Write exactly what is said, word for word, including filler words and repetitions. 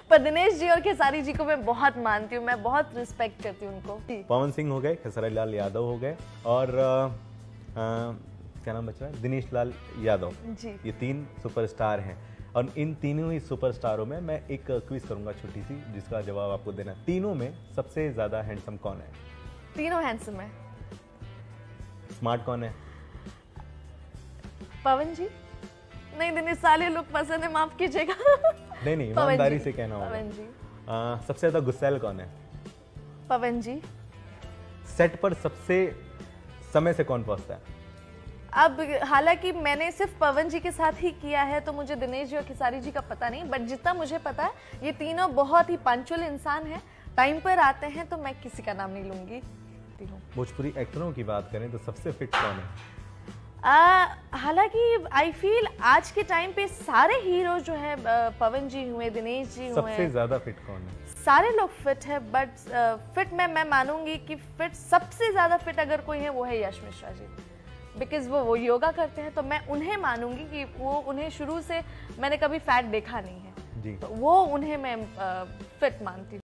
पर दिनेश जी और खेसारी जी को मैं बहुत मानती हूँ, मैं बहुत रिस्पेक्ट करती हूँ उनको। पवन सिंह हो गए, खेसारी लाल यादव हो गए, और आ, आ, क्या नाम बच रहा है, दिनेश लाल यादव जी। ये तीन सुपरस्टार हैं। और इन तीनों ही सुपरस्टारों में मैं एक क्विज करूंगा छोटी सी, जिसका जवाब आपको देना। तीनों में सबसे ज्यादा हैंडसम कौन है? तीनों हैंडसम है। स्मार्ट कौन है? पवन जी। नहीं, दिनेश साले लोग पसंद है, माफ कीजिएगा। नहीं नहीं, ईमानदारी से कहना होगा। पवन जी। आ, सबसे ज्यादा गुस्सैल कौन है? पवन जी। सेट पर सबसे समय से कौन पहुंचता है? अब हालांकि मैंने सिर्फ पवन जी के साथ ही किया है, तो मुझे दिनेश जी और खेसारी जी का पता नहीं, बट जितना मुझे पता है ये तीनों बहुत ही पंक्चुअल इंसान हैं, टाइम पर आते हैं, तो मैं किसी का नाम नहीं लूंगी। भोजपुरी एक्टरों की बात करें तो सबसे फिट कौन है? हालांकि आई फील आज के टाइम पे सारे हीरो जो है, पवन जी हुए, दिनेश जी हुए, सबसे ज्यादा फिट कौन है? सारे लोग फिट है, बट फिट में मैं मानूंगी कि फिट सबसे ज्यादा फिट अगर कोई है वो है यश मिश्रा जी, बिकॉज वो वो योगा करते हैं, तो मैं उन्हें मानूंगी कि वो, उन्हें शुरू से मैंने कभी फैट देखा नहीं है, जी। तो वो उन्हें मैं फिट मानती हूँ।